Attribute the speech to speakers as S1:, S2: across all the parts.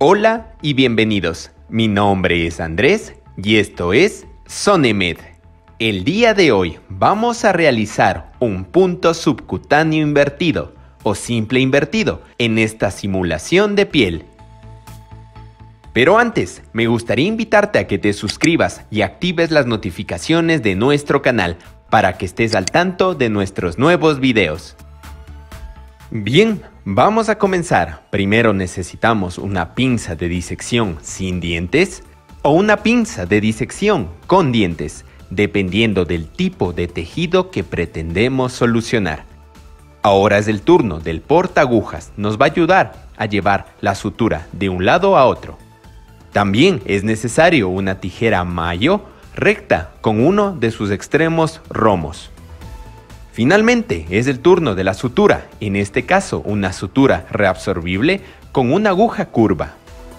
S1: Hola y bienvenidos. Mi nombre es Andrés y esto es SONEMED. El día de hoy vamos a realizar un punto subcutáneo invertido o simple invertido en esta simulación de piel. Pero antes, me gustaría invitarte a que te suscribas y actives las notificaciones de nuestro canal para que estés al tanto de nuestros nuevos videos. Bien, vamos a comenzar. Primero necesitamos una pinza de disección sin dientes o una pinza de disección con dientes, dependiendo del tipo de tejido que pretendemos solucionar. Ahora es el turno del portaagujas, nos va a ayudar a llevar la sutura de un lado a otro. También es necesario una tijera Mayo recta con uno de sus extremos romos. Finalmente es el turno de la sutura, en este caso una sutura reabsorbible con una aguja curva.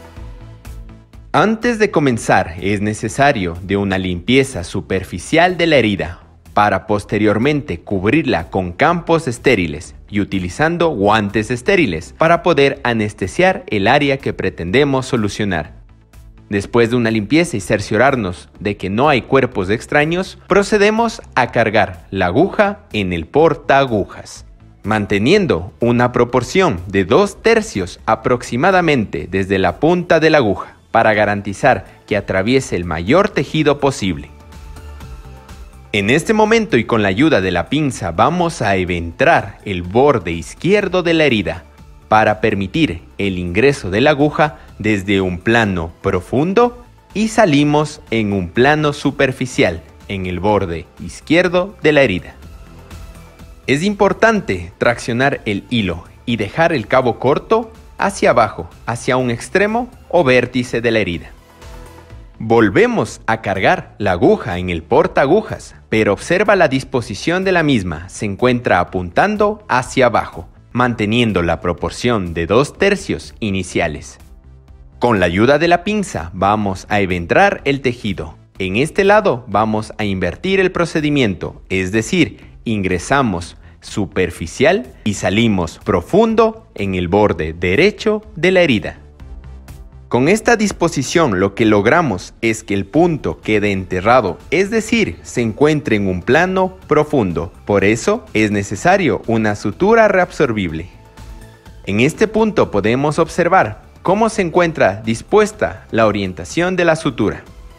S1: Antes de comenzar es necesario de una limpieza superficial de la herida, para posteriormente cubrirla con campos estériles y utilizando guantes estériles para poder anestesiar el área que pretendemos solucionar. Después de una limpieza y cerciorarnos de que no hay cuerpos extraños, procedemos a cargar la aguja en el portaagujas, manteniendo una proporción de 2/3 aproximadamente desde la punta de la aguja para garantizar que atraviese el mayor tejido posible. En este momento y con la ayuda de la pinza vamos a eventrar el borde izquierdo de la herida para permitir el ingreso de la aguja desde un plano profundo y salimos en un plano superficial en el borde izquierdo de la herida. Es importante traccionar el hilo y dejar el cabo corto hacia abajo, hacia un extremo o vértice de la herida. Volvemos a cargar la aguja en el portaagujas, pero observa la disposición de la misma, se encuentra apuntando hacia abajo, manteniendo la proporción de 2/3 iniciales. Con la ayuda de la pinza vamos a eventrar el tejido. En este lado vamos a invertir el procedimiento, es decir, ingresamos superficial y salimos profundo en el borde derecho de la herida. Con esta disposición lo que logramos es que el punto quede enterrado, es decir, se encuentre en un plano profundo. Por eso es necesario una sutura reabsorbible. En este punto podemos observar cómo se encuentra dispuesta la orientación de la sutura.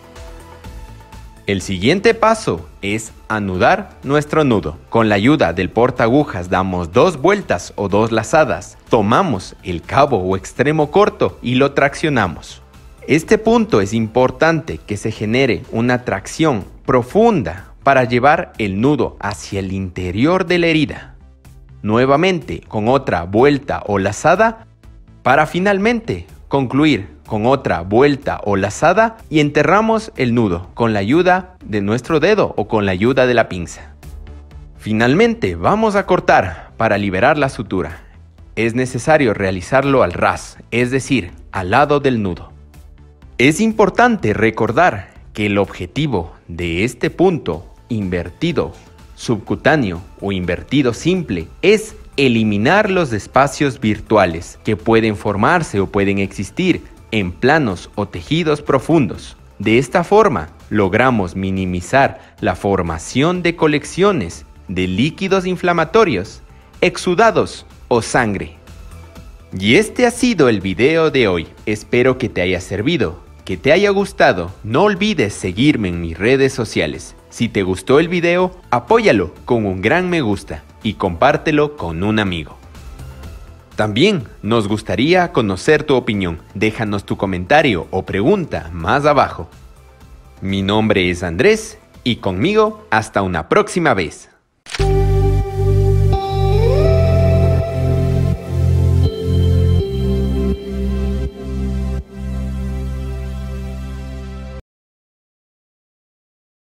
S1: El siguiente paso es anudar nuestro nudo. Con la ayuda del portaagujas damos 2 vueltas o 2 lazadas. Tomamos el cabo o extremo corto y lo traccionamos. Este punto es importante que se genere una tracción profunda para llevar el nudo hacia el interior de la herida. Nuevamente con otra vuelta o lazada para finalmente concluir con otra vuelta o lazada y enterramos el nudo con la ayuda de nuestro dedo o con la ayuda de la pinza. Finalmente vamos a cortar para liberar la sutura. Es necesario realizarlo al ras, es decir, al lado del nudo. Es importante recordar que el objetivo de este punto invertido subcutáneo o invertido simple es eliminar los espacios virtuales que pueden formarse o pueden existir en planos o tejidos profundos. De esta forma, logramos minimizar la formación de colecciones de líquidos inflamatorios, exudados o sangre. Y este ha sido el video de hoy. Espero que te haya servido, que te haya gustado. No olvides seguirme en mis redes sociales. Si te gustó el video, apóyalo con un gran me gusta y compártelo con un amigo. También nos gustaría conocer tu opinión. Déjanos tu comentario o pregunta más abajo. Mi nombre es Andrés y conmigo hasta una próxima vez.